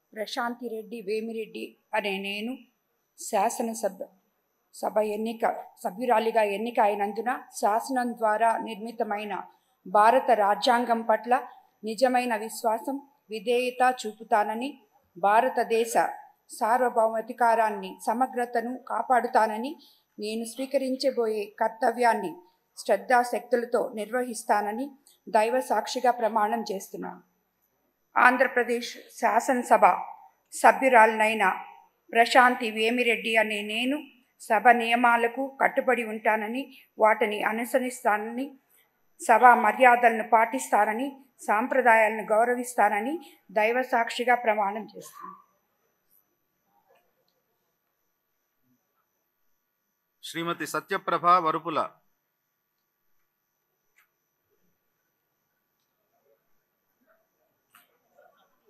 ప్రశాంతి రెడ్డి వేమిరెడ్డి అనే నేను సభ సభ్యురాలిగా ఎన్నిక అయినందున శాసనం ద్వారా నిర్మితమైన భారత రాజ్యాంగం పట్ల నిజమైన విశ్వాసం, విధేయత చూపుతానని, భారతదేశ సార్వభౌమాధికారాన్ని, సమగ్రతను కాపాడుతానని, నేను స్వీకరించబోయే కర్తవ్యాన్ని శ్రద్ధాశక్తులతో నిర్వహిస్తానని దైవ సాక్షిగా ప్రమాణం చేస్తున్నాను. ఆంధ్రప్రదేశ్ శాసనసభ సభ్యురాలినైన ప్రశాంతి వేమిరెడ్డి అనే నేను సభ నియమాలకు కట్టుబడి ఉంటానని, వాటిని అనుసరిస్తానని, సభా మర్యాదలను పాటిస్తానని, సాంప్రదాయాలను గౌరవిస్తానని దైవ సాక్షిగా ప్రమాణం చేస్తున్నాను. శ్రీమతి సత్యప్రభ వరుపుల.